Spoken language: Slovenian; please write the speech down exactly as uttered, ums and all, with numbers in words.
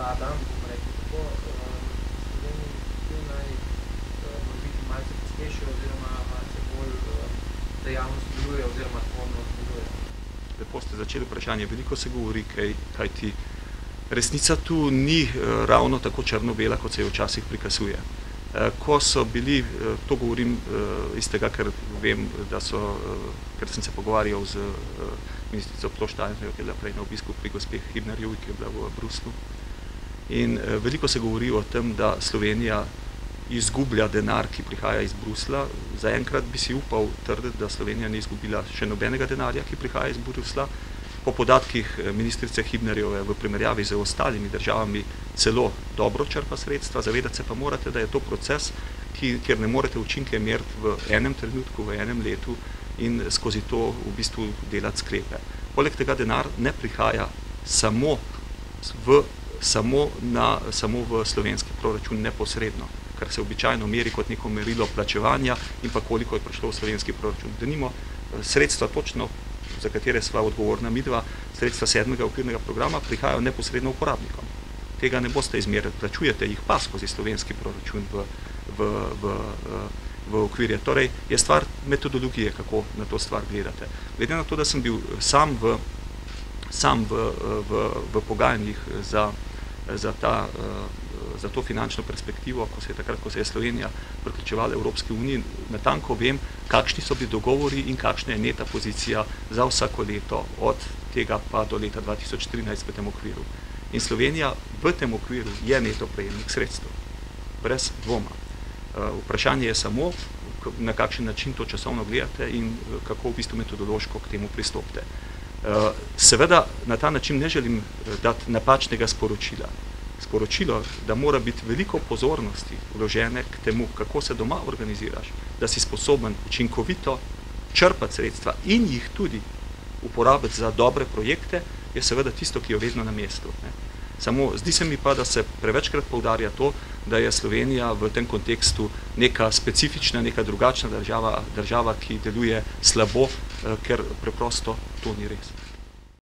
vlada, bomo rekli tako, Sloveniji tu naj mora biti malce pospešil oziroma malce bolj dejavnost deluje oziroma tvornost deluje. Lepo ste začeli vprašanje. Veliko se govori, kaj, kaj ti resnica tu ni ravno tako črno-bela, kot se jo včasih prikazuje. Ko so bili, to govorim iz tega, ker vem, da so, ker sem se pogovarjal z ministrico Ploštajnerjevo, ki je bila prej na obisku pri gospe Hibnerjevi, ki je bila v Bruslu. In veliko se govori o tem, da Slovenija izgublja denar, ki prihaja iz Brusla. Zaenkrat bi si upal trditi, da Slovenija ni izgubila še nobenega denarja, ki prihaja iz Brusla. Po podatkih ministrice Hibnerjeve v primerjavi z ostalimi državami celo dobro črpa sredstva. Zavedati se pa morate, da je to proces, ki, kjer ne morete učinke meriti v enem trenutku, v enem letu in skozi to v bistvu delati sklepe. Poleg tega denar ne prihaja samo v, samo na, samo v slovenski proračun neposredno, kar se običajno meri kot neko merilo plačevanja in pa koliko je prišlo v slovenski proračun. Denimo sredstva točno, za katere sva odgovorna midva, sredstva sedmega okvirnega programa prihajajo neposredno uporabnikom. Tega ne boste izmerili, plačujete jih pa skozi slovenski proračun v, v, v, v okvirje. Torej, je stvar metodologije, kako na to stvar gledate. Glede na to, da sem bil sam v, sam v, v, v pogajanjih za, za, ta, za to finančno perspektivo, ko se je takrat, ko se je Slovenija priključevala Evropski uniji, natanko vem, kakšni so bili dogovori in kakšna je neta pozicija za vsako leto, od tega pa do leta dva tisoč trinajst v tem okviru. In Slovenija v tem okviru je neto prejemnik sredstev, brez dvoma. Vprašanje je samo, na kakšen način to časovno gledate in kako v bistvu metodološko k temu pristopite. Seveda na ta način ne želim dati napačnega sporočila. Sporočilo, da mora biti veliko pozornosti vložene k temu, kako se doma organiziraš, da si sposoben učinkovito črpati sredstva in jih tudi uporabiti za dobre projekte, je seveda tisto, ki je vedno na mestu. Ne. Samo zdi se mi pa, da se prevečkrat poudarja to, da je Slovenija v tem kontekstu neka specifična, neka drugačna država, država, ki deluje slabo, ker preprosto to ni res.